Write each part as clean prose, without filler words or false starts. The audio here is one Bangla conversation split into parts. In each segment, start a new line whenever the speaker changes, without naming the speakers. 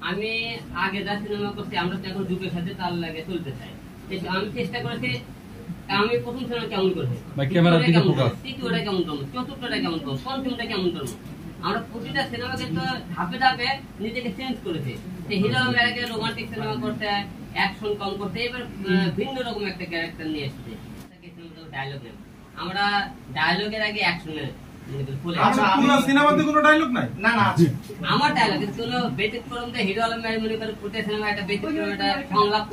আমি আগে যা সিনেমা করছি আমরা তো এখন যুগের সাথে তাল লাগে চলতে চাই। আমি চেষ্টা করেছি আমি প্রথম সিনেমা কেমন করবো, তৃতীয়টা কেমন করবো, চতুর্থটা কেমন করবো, পঞ্চমটা কেমন করবো। আমরা প্রতিটা সিনেমাকে তো ধাপে ধাপে নিজেকে চেঞ্জ করেছি। হিরো আলমের আগে রোমান্টিক সিনেমা করতে, অ্যাকশন কম করতে, এবার ভিন্ন রকম একটা ক্যারেক্টার নিয়ে এসেছে। ডায়লগ নেই, আমরা ডায়লগের আগে অ্যাকশনের আমার ডায়লগ কোনো ব্যতিক্রম হিরো আলমের মনে করে প্রতি সিনেমা একটা ব্যতিক্রম একটা সংলাপ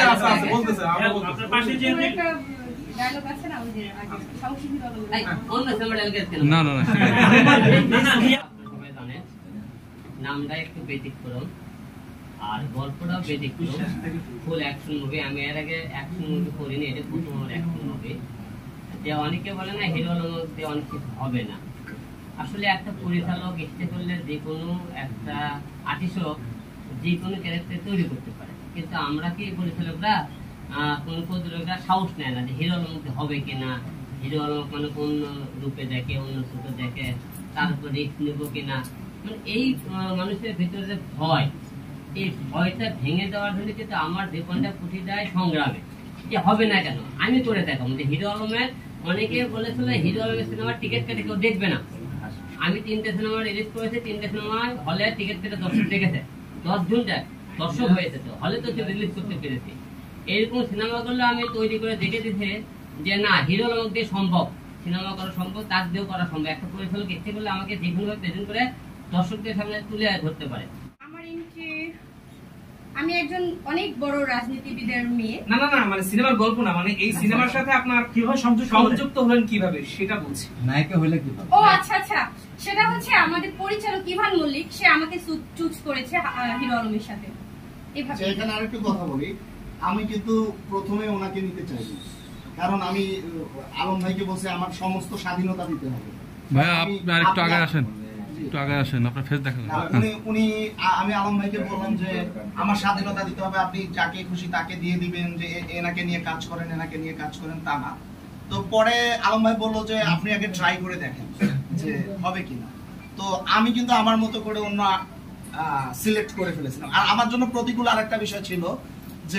নামটা একটু ব্যতিক্রম আর গল্পটাও ব্যতিক্রম, ফুল অ্যাকশন মুভি। আমি এর আগে অ্যাকশন মুভি করিনি, এটা প্রথম অ্যাকশন মুভি। যে অনেকে বলে না হিরো আলমের মধ্যে অনেক কিছু হবে না, আসলে একটা পরিচালক ইচ্ছে করলে যে কোনো একটা আর্টিস্টও যে কোনো ক্যারেক্টার তৈরি করতে পারে, কিন্তু আমরা কি পরিচালকরা কোন প্রযোজকরা সাহস নেয় না যে হিরো আলমের মধ্যে হবে কিনা, হিরো আলম মানে কোন রূপে দেখে, অন্য চোখে দেখে, তার উপর রিস্ক নেব কিনা। মানে এই মানুষের ভিতরে যে ভয়, এই ভয়টা ভেঙে দেওয়ার জন্য কিন্তু আমার জীবনটা পুঁটি দেয় সংগ্রামে, যে হবে না কেন আমি করে দেখাবো। যে হিরো আলমের অনেকে বলেছিল হিরো আলমের সিনেমার টিকিট কেটে কেউ দেখবে না। আমি 3টে সিনেমা রিলিজ করেছি, 3টে সিনেমা হলে টিকিট কেটে দর্শক দেখেছে, 10 জন দর্শক হয়েছে, তো হলে তো রিলিজ করতে পেরেছি। এরকম সিনেমাগুলো আমি তৈরি করে দেখে দিতে যে না হিরো আলম দিয়ে সম্ভব, সিনেমা করা সম্ভব, তার দিয়েও করা সম্ভব। একটা পরিচালক ইচ্ছে করলে আমাকে যেগুলো প্রেজেন্ট করে দর্শকদের সামনে তুলে ধরতে পারে।
আমার এন্ট্রি, আমি একজন অনেক বড় রাজনীতিবিদের মেয়ে।
না না না, মানে সিনেমার গল্প না, মানে এই সিনেমার সাথে আপনার কিভাবে সংযুক্ত হলেন, কিভাবে সেটা বলছি।
নায়িকা হলে কিভাবে?
ও আচ্ছা আচ্ছা, সেটা হচ্ছে আমাদের পরিচালক ইভান মল্লিক, সে আমাকে চুজ করেছে হিরো আলমের সাথে। এভাবে
এখানে আরেকটু কথা বলি, আমি কিন্তু প্রথমে ওনাকে নিতে চাইনি, কারণ আমি আলম ভাইকে বলছি আমার সমস্ত স্বাধীনতা দিতে হবে।
ভাই আপনি আরেকটু আগে আসেন, একটু আগে আসেন, আপনার ফেস দেখা যাবে।
আমি আলম ভাইকে বললাম যে আমার স্বাধীনতা দিতে হবে, আপনি যাকে খুশি তাকে দিয়ে দিবেন, যে এনাকে নিয়ে কাজ করেন, এনাকে নিয়ে কাজ করেন, তা না। তো পরে আলম ভাই বললো যে আপনি আগে ট্রাই করে দেখেন যে হবে কিনা। তো আমি কিন্তু আমার মতো করে অন্য সিলেক্ট করে ফেলেছিলাম। আর আমার জন্য প্রতিকূল আরেকটা বিষয় ছিল যে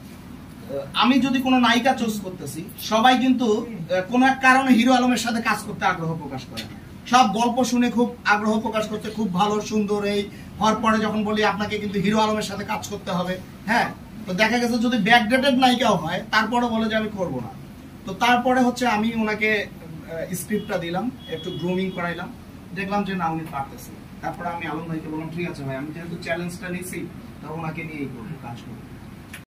আমি যদি কোনো নায়িকা চুজ করতেছি, সবাই কিন্তু কোনো এক কারণে হিরো আলমের সাথে কাজ করতে আগ্রহ প্রকাশ করে, সব গল্প শুনে খুব আগ্রহ প্রকাশ করতে, খুব ভালো সুন্দর এই হওয়ার পরে যখন বলি আপনাকে কিন্তু হিরো আলমের সাথে কাজ করতে হবে, হ্যাঁ, তো দেখা গেছে যদি ব্যাকডেটেড নায়িকাও হয় তারপরে বলে যে আমি করব না। তো তারপরে হচ্ছে আমি ওনাকে স্ক্রিপ্টটা দিলাম, একটু গ্রুমিং করাইলাম, দেখলাম যে না উনি পারতেছে। তারপরে আমি আলম ভাইকে বললাম ঠিক আছে ভাই, আমি যেহেতু চ্যালেঞ্জটা নিয়েছি তা ওনাকে নিয়েই করবো, কাজ করবো।